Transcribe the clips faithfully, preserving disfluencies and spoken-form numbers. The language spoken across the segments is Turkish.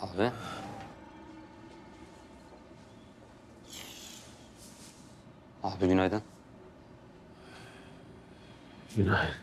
Abi. Abi günaydın. Günaydın.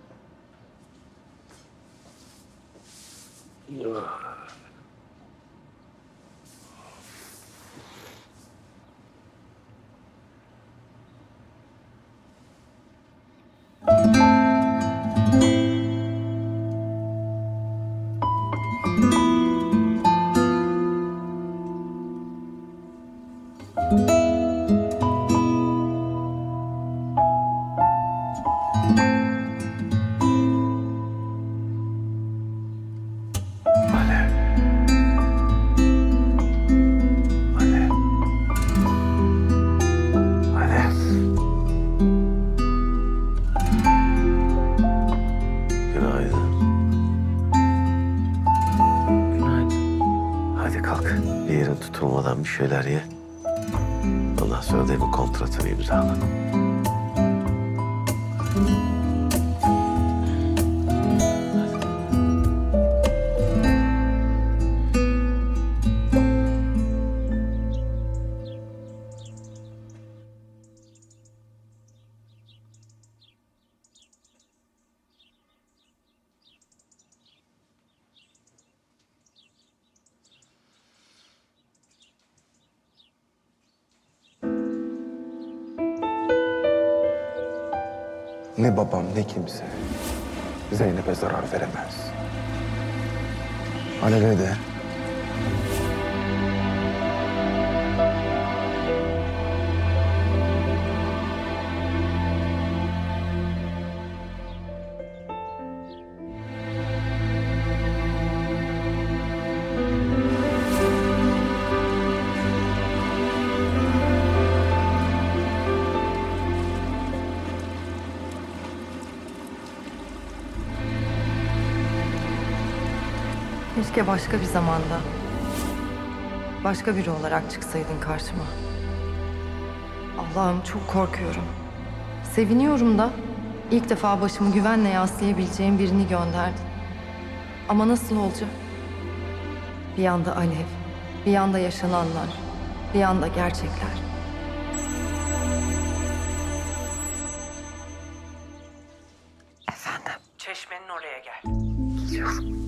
Alev. Alev. Alev. Günaydın. Günaydın. Hadi kalk. Bir yerin tutulmadan bir şeyler ye. Ondan sonra da bir kontratını imzala. Ne babam ne kimse Zeynep'e zarar veremez. Alev'e de. Keşke başka bir zamanda, başka biri olarak çıksaydın karşıma. Allah'ım çok korkuyorum. Seviniyorum da ilk defa başımı güvenle yaslayabileceğim birini gönderdin. Ama nasıl olacak? Bir yanda Alev, bir yanda yaşananlar, bir yanda gerçekler. Efendim? Çeşmenin oraya gel. Gidiyorum.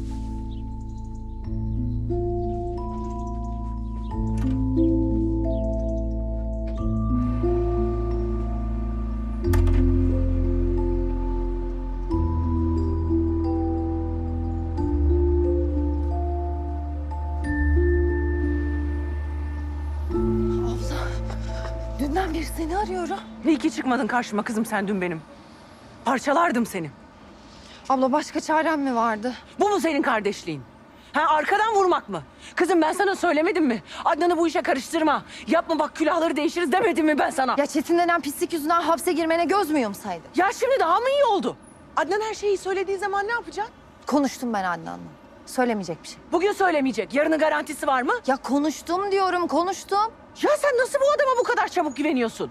Dünden beri seni arıyorum. İyi ki çıkmadın karşıma kızım sen dün benim. Parçalardım seni. Abla başka çarem mi vardı? Bu mu senin kardeşliğin? Ha arkadan vurmak mı? Kızım ben sana söylemedim mi? Adnan'ı bu işe karıştırma. Yapma bak külahları değişiriz demedim mi ben sana? Ya Çetin denen pislik yüzünden hapse girmene göz mü yumsaydın? Ya şimdi daha mı iyi oldu? Adnan her şeyi söylediği zaman ne yapacaksın? Konuştum ben Adnan'la. Söylemeyecek bir şey. Bugün söylemeyecek. Yarının garantisi var mı? Ya konuştum diyorum, konuştum. Ya sen nasıl bu adama bu kadar çabuk güveniyorsun?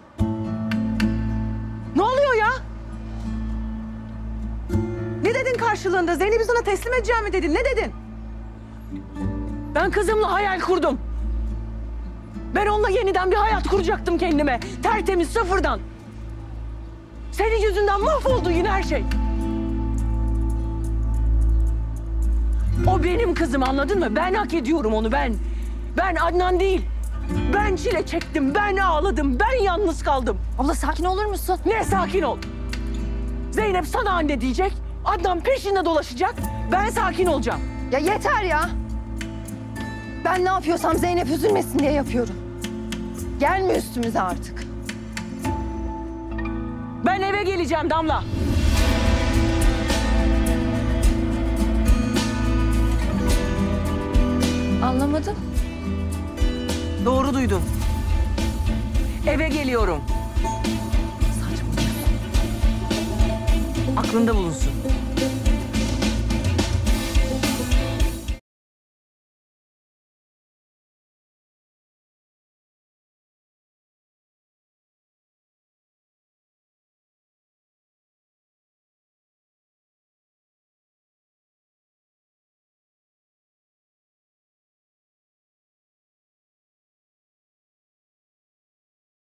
Ne oluyor ya? Ne dedin karşılığında? Zeynep'i sana teslim edeceğim mi dedin? Ne dedin? Ben kızımla hayal kurdum. Ben onunla yeniden bir hayat kuracaktım kendime. Tertemiz, sıfırdan. Senin yüzünden mahvoldu yine her şey. O benim kızım, anladın mı? Ben hak ediyorum onu, ben. Ben Adnan değil. Ben çile çektim, ben ağladım, ben yalnız kaldım. Abla sakin olur musun? Ne sakin ol. Zeynep sana anne diyecek, Adnan peşinde dolaşacak. Ben sakin olacağım. Ya yeter ya. Ben ne yapıyorsam Zeynep üzülmesin diye yapıyorum. Gelme üstümüze artık. Ben eve geleceğim Damla. Anlamadım. Doğru duydun. Eve geliyorum. Saçmalama. Aklında bulunsun.